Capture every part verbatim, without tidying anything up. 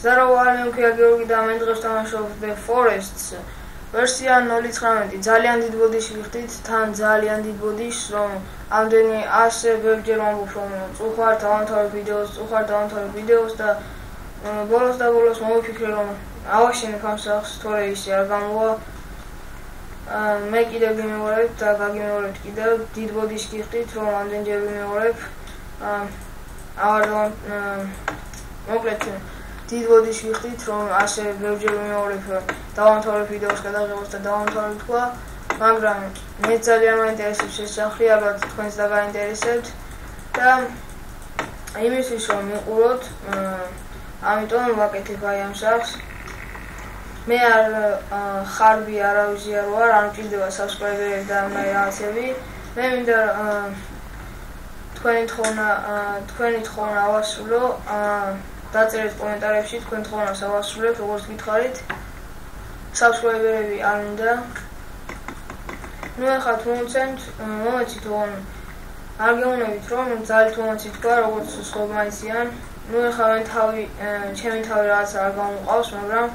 Здорово, არამე მქია გიორგი და მე დღეს ვთამაშობ The Forests ვერსია ნული ცხრამეტი. ძალიან დიდ ბოდიში ვიხდით, თან ძალიან დიდ ბოდიშს, რომ ამდენი ასე ბევრჯერ ვამბობ, რომ წუხარ დავამთავრებ ვიდეოს, წუხარ დავამთავრებ ვიდეოს და ბოლოს და ბოლოს მოვიფიქრე, რომ ავაშენებ ამ სახს, თორე ისე არ გამოვა. მე კიდევ გიმეორებ და გაგიმეორებთ კიდევ დიდ ბოდიში გიხდით, რომ ამდენჯერ ვიმეორებ. აღარ მოკლედ დიდ ბოდიში ვიხდით, რომ ასე ბევრჯერ ვიმეორებ, დავამთავრებ ვიდეოს გადაღებას და დავამთავრებ თქვა, მაგრამ მე ძალიან მაინტერესებს ეს სახე, ალბათ თქვენს და გაინტერესებთ და იმისთვის რომ მიყუროთ, ამიტომ ვაკეთებ აი ამ სახს. მე არ ხარბი არავიზია რო არ, არ მჭირდება subscriber-ები და რაღაცები. მე მინდა თქვენი თხოვნა, თქვენი თხოვნა ავასრულო, დაწერეთ კომენტარებში თქვენ თხოვნას ავასრულებ, როგორც გითხარით. subscriber-ები არ მინდა. ნუ ახლა თუმცემთ, მომეცით რომ არ გეუნებით რომ ძალით მომეცით თქვა, როგორც სხვებმა იციან. ნუ ახლა მე თავი, ჩემი თავი რაღაცა არ გამომყავს, მაგრამ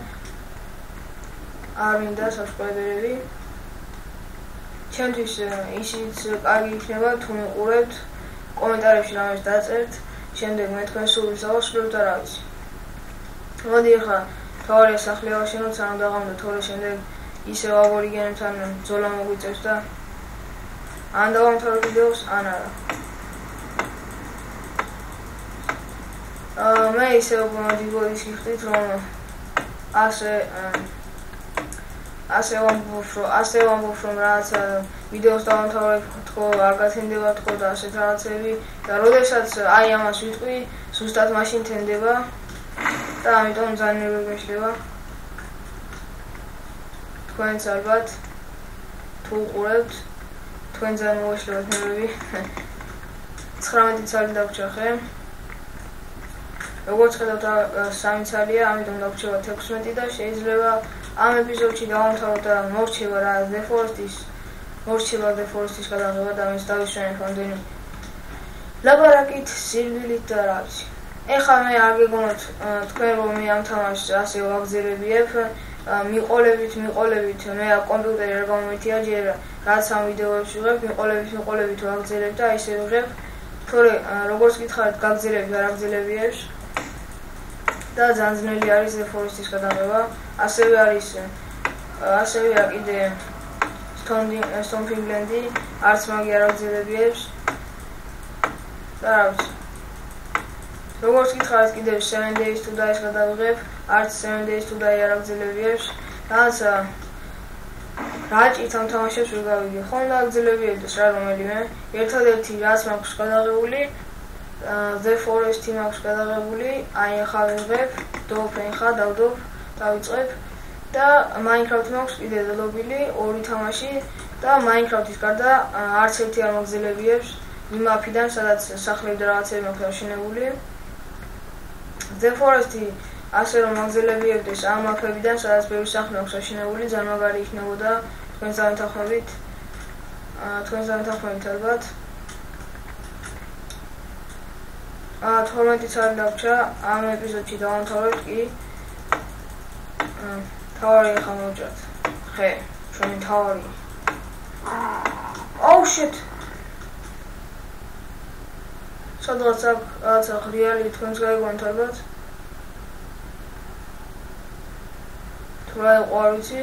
არ მინდა subscriber-ები. ჩემთვის ისიც კარგი იქნება თუ მიყურებთ, კომენტარებში რამეს დაწერთ, შემდეგ მე თქვენ სულს ავასრულებთ და რა ვიცი. მოდი ახლა თავი სახლი ავაშენოთ, სანამ დაღამდა, თორე შემდეგ ისევ აბორიგენებს ან ბრძოლა მოგვიწევს და ან დავამთავრებ ვიდეოს, ან არა. მე ისევ დიდ ბოდიში ვიხდით, რომ ასე ასე ვამბობ, რომ ასე ვამბობ, რომ რაღაცა ვიდეოს დავამთავრებ თქო, არ გათენდება თქო და ასეთ რაღაცები და როდესაც აი ამას ვიტყვი, ზუსტად მაშინ თენდება და ამიტომ ძალიან ნერვები მეშლება. თქვენც ალბათ თუ უყურებთ, თქვენ ძალიან მოეშლებათ ნერვები. ცხრამეტი ცალი დაგვრჩა ხე. როგორც ხედავთ, სამი ცალია, ამიტომ დაგვრჩება თექვსმეტი და შეიძლება ამ ეპიზოდში დავამთავროთ და მორჩება რა The Forests, მორჩება The Forests გადაღება და მეც დავისვენებ ამდენი ლაბარაკით, სირბილით და რა ვიცი. ეხლა მე არ გეგონოთ თქვენ რომ მე ამ თამაშს ასე ვაგზელებიებ, მიყოლებით, მიყოლებით, მე კომპიუტერი არ გამომეთია ჯერ რაც ამ ვიდეოებს ვიღებ, მიყოლებით, მიყოლებით ვაგზელებ და ისე ვიღებ, თორე როგორც გითხარით, გაგზელები არ აგზელებიებს და ძალიან ძნელი არის The Forests გადაღება. ასევე არის ასევეა კიდე Stompingland-ი, არც მაგი არ აგზელებიებს და რა ვიცი. როგორც გითხარით, კიდევ seven days to die-ს გადავიღებ, არც seven days to die არ აგზელებიებს. რაღაცა რაჭით ამ თამაშებს ვერ გავიგე, ხომ და აგზელებიებდეს რა რომელიმე. ერთადერთი რაც მაქვს გადაღებული, The Forest-ი მაქვს გადაღებული, აი ახლა ვიღებ, დავფრენ ხა, დავდობ, დავიწყებ და Minecraft-ი მაქვს კიდე დადობილი, ორი თამაში და Minecraft-ის გარდა არც ერთი არ მაგზელებიებს იმ მაპიდან, სადაც სახლები და რაღაცები მაქვს აშენებული. The Forest-ი ასე რომ მაგზელებიებდეს ამ მაპებიდან, სადაც ბევრი სახლი მაქვს აშენებული, ძალიან მაგარი იქნებოდა თქვენს დამთანხმებით. თქვენს დამთანხმებით ალბათ. თორმეტი ცალი დაგვრჩა, ამ ეპიზოდში დავამთავრებთ კი. თავარი ახლა მოვჭრათ. ხე, ჩვენი თავარი. Oh shit. სადღაც აქ რაღაცა ღრიალი თქვენს გაიგონთ ალბათ. თუ რა იყო არ ვიცი.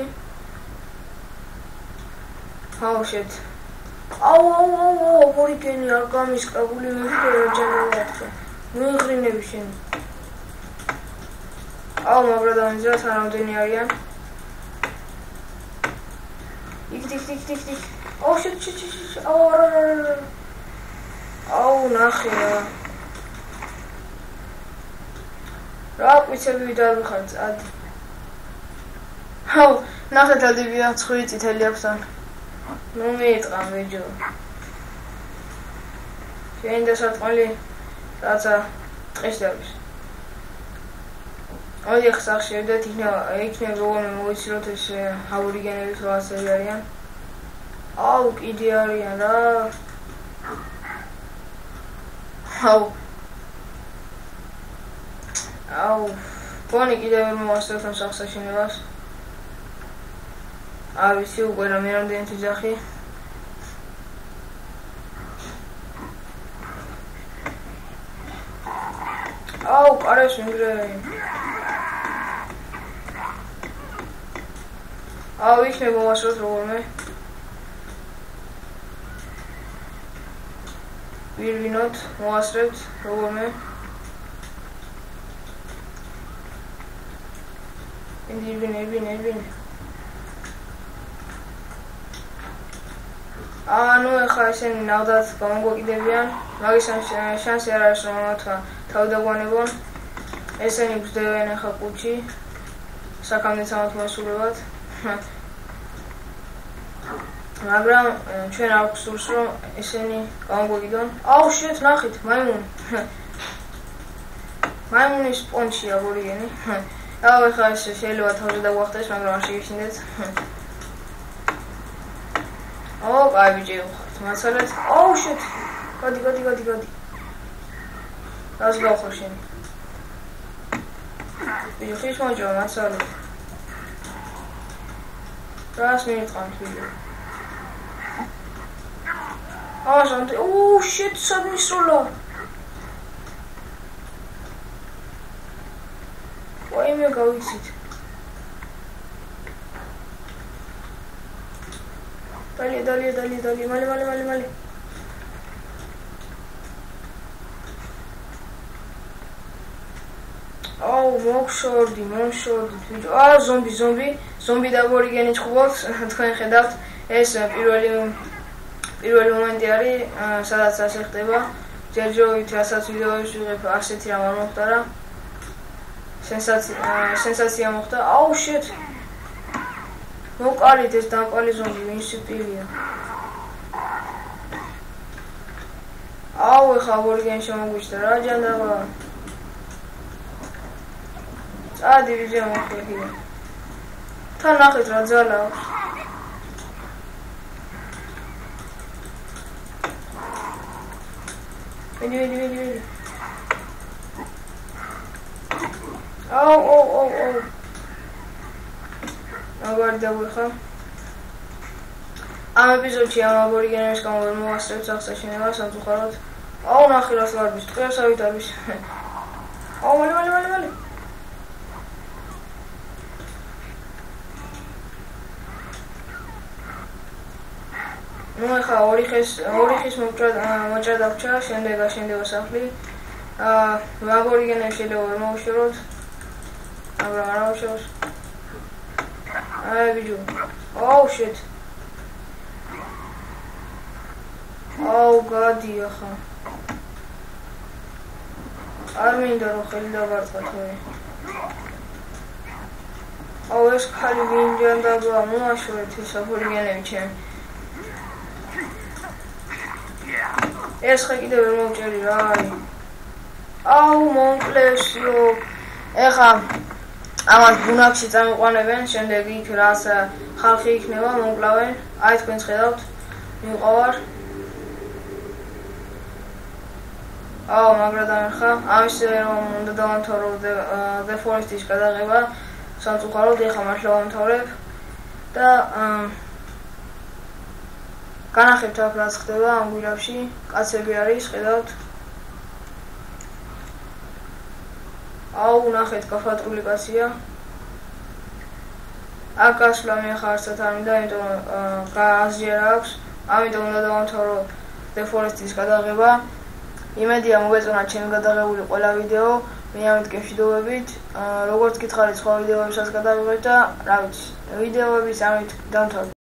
Oh shit. აუ აუ აუ აუ, აბორიგენი არ გამისკრებული მივიდე რა ჯანმრთელია. მიიღრინები შენ. აუ მაგრა დამიზრათ არამდენი არიან. იქ იქ იქ იქ იქ. აუ შეთ შეთ შეთ. აუ არა არა. აუ ნახე რა. რა კვიცები დავიხართ ად. აუ ნახეთ ადებია ცხვირი წითელი აქვს თან. ნუ მიიტყა ვიჯო. შენ და სათყოლი რაცა ტყეს დავის. მოდი ახლა სახში შევიდეთ, იქნება იქნება როგორ მოვიცილოთ ეს აბორიგენები თუ ასები არიან. აუ კიდე არიან რა. აუ აუ ფონი კიდევ ვერ მოვასწრებთ ამ სახსაშენებას. არ ვიცი უკვე რა მე რამდენი თიძახი. აუ, კარეს მიგრე. აუ, იქნებ მოვასწროთ როგორმე. ვირვინოთ, მოვასწრებთ როგორმე. ინდივინე, ინდივინე, ინდივინე. ანუ ეხლა ესენი ნავდად გამოგვეკიდებიან, მაგის შანსი არ არის რომ მათ თავი დაგვანებონ. ესენი გვსდებენ ეხლა კუჩი, საქამდე სამართლმოსულებად. მაგრამ ჩვენ არ გვსურს რომ ესენი გამოგვეკიდონ. აუ შეთ ნახით, მაიმუნი. მაიმუნის პონჩია გორიგენი. აუ ეხლა ეს შეიძლება თავზე დაგვახტეს, მაგრამ არ შეგეშინდეთ. აუ კაი ბიჭი ვხართ, მაცალეთ. აუ შეთ. გადი, გადი, გადი, გადი. რას გავხარ შენი? ბიჭი ხის მოჭო, მაცალეთ. რას მიიტყავთ ბიჭი? აუ სანტი, ოუ შეთ, სად მისროლა? ვაიმე გავიცით. დალია, დალია, დალია, დალია, მალე, მალე, მალე, მალე. აუ, მოგშორდი, მომშორდი, ბიჭო. აა, ზომბი, ზომბი, ზომბი და აბორიგენი ჭხუბობთ, თქვენ ხედავთ, ეს პირველი პირველი მომენტი არის, სადაც ასე ხდება. ჯერჯერობით რასაც ვიდეოებში ვიღებ, ასეთი რამ არ მოხდა რა. სენსაცია, სენსაცია მოხდა. აუ, შეთ. მოკალით ეს დამპალი ზომბი, ვინ სპილია. აუ, ეხლა აბორიგენი შემოგვიჭდა რა ჯანდაბა. წადი ვიძე მოხდა. თან ნახეთ რა ძალა აქვს. ვიდი, ვიდი, ვიდი, ვიდი. აუ, აუ, აუ, აუ. მაგარი დაგვიხა. ამ ეპიზოდში ამ აბორიგენების გამო ვერ მოვასწრებთ სახსაშენებას, სამწუხაროდ. აუ, ნახე რას ვარბის, ტყიასავით არის. აუ, მალე, მალე, მალე, მალე. ნუ ეხლა ორი ხის ორი ხის მოჭრა მოჭრა დაგჭა, შემდეგ აშენდება სახლი. აა, აბორიგენებს შეიძლება ვერ მოვაშოროთ. მაგრამ არ ავშორს. აი ბიჭო. აუ შეთ. აუ გადი ახლა. არ მინდა რომ ხელი დაგარწყოთ მე. აუ ეს ხალი ვინ ჯანდაბა, მოაშორეთ ეს აბორიგენები ჩემი. ეს ხე კიდევ ვერ მოვჭერი რა არის. აუ მონკლესიო. ეხლა ამას ბუნაკში წამიყვანებენ, შემდეგ იქ რას ხალხი იქნება, მომკლავენ. აი თქვენს ხედავთ, მივყავარ. აუ მაგრა დამერხა. ამის რომ უნდა დავამთავრო The Forest-ის გადაღება, სამწუხაროდ ეხლა მართლა ვამთავრებ და განახებთ აქ რაც ხდება ამ გვირაბში, კაცები არის, ხედავთ. აუ, ნახეთ, გაფატრული კაცია. აქ გასვლა მე ხარ არცად არ მინდა, იმიტომ გააზიარა აქვს. ამიტომ უნდა დავამთავრო The Forest-ის გადაღება. იმედია მოგეწონათ ჩემი გადაღებული ყველა ვიდეო. მე ამით გემშვიდობებით. როგორც გითხარით სხვა ვიდეოებსაც გადავიღეთ და რა ვიცი, ვიდეოების ამით დავამთავრეთ.